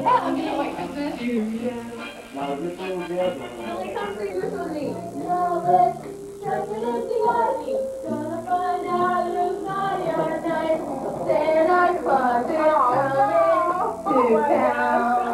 Gonna find out who's naughty or nice. Santa Claus is coming to town.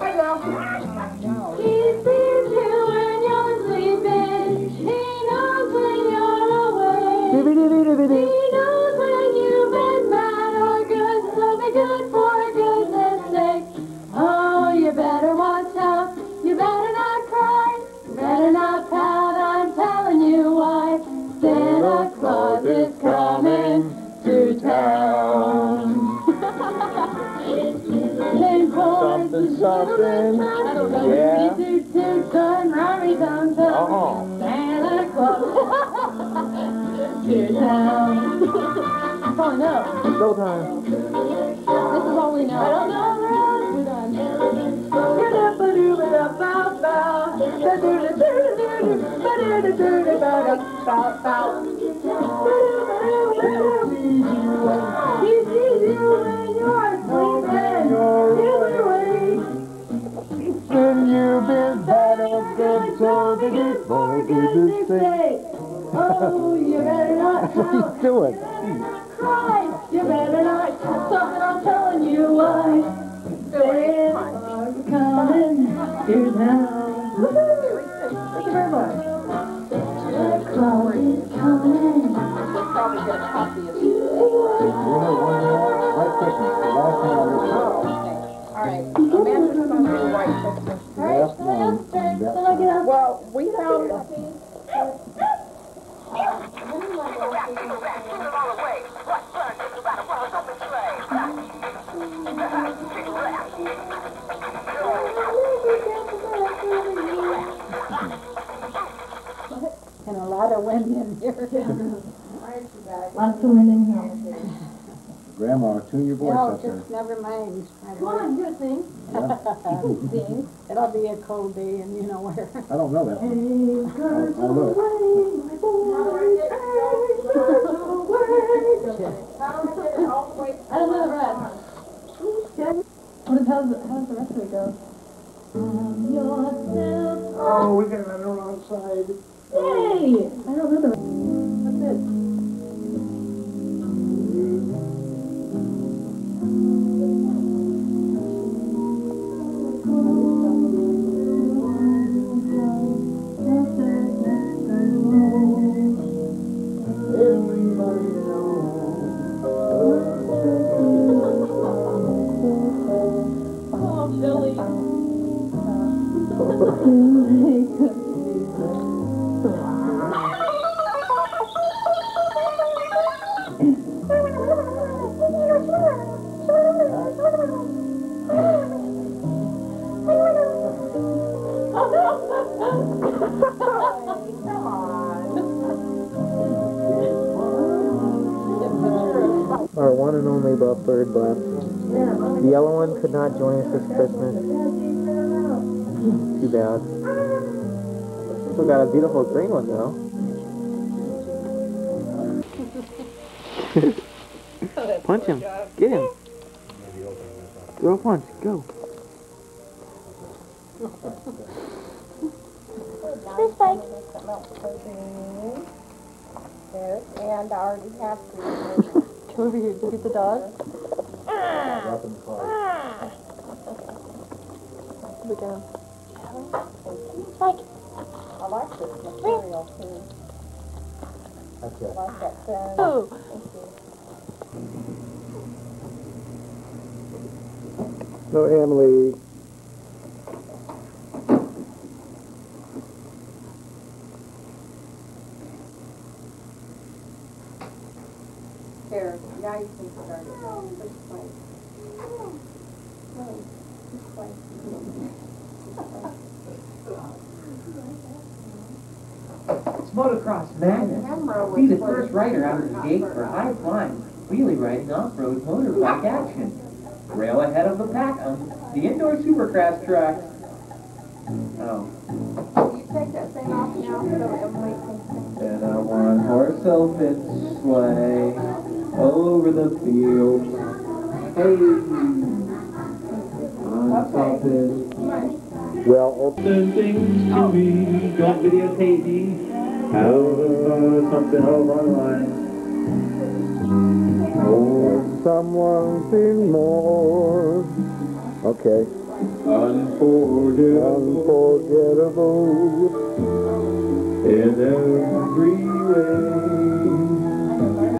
He sees you when you're sleeping. He knows when you're awake. He knows when you've been bad or good. So be good for goodness sake. Oh, you better watch out. You better not cry. You better not pout. I'm telling you why. Santa Claus is coming to town. Something. Yeah. Santa Claus to town. That's all I know. Showtime. This is all we know. I don't know the rest. We're done. He sees you when you're sleeping. When you've been bad or good, so be good for goodness sake. Oh, you better not What he's doing. cry. You better not something. I'm telling you why. Santa's coming to town. Thank you very much. Santa Claus is coming. Probably get a copy of it. We have one more. White Christmas. The last one on this show. All right. Amanda's going to do White Christmas. The last one. Well, we found... And a lot of wind in here. Lots of wind in here. Grandma, tune your voice up there. Just never mind. Come on, you sing. Sing. It'll be a cold day and you know where. I don't know that one. I'll look. I don't know the rest. How's the rest of it go? Oh, we got it on the wrong side. Yay! I don't know the rest. What's it? Our one and only Buffbird left. The yellow one could not join us this Christmas. Too bad. Still got a beautiful green one though. Punch him. Get him. Throw a punch. Go. This bike. There, and I already have to. Come over here. Look at the dog. Look at him. Spike. I like this material too. That's I it. like that sound. Oh. No, Emily. Here, now you can start it. This way. No, this way. It's motocross madness. Be the first rider out of the gate for high-flying, wheelie riding off-road motorbike action. Rail ahead of the pack on the indoor supercross track. Oh. You take that thing off now so Emily can In a one-horse open sleigh over the field. Hey, on Okay. Well, Certain things to me. Don't videotape me. Out of something of our life. oh, something more. Okay. Unforgettable Unforgettable. in every way.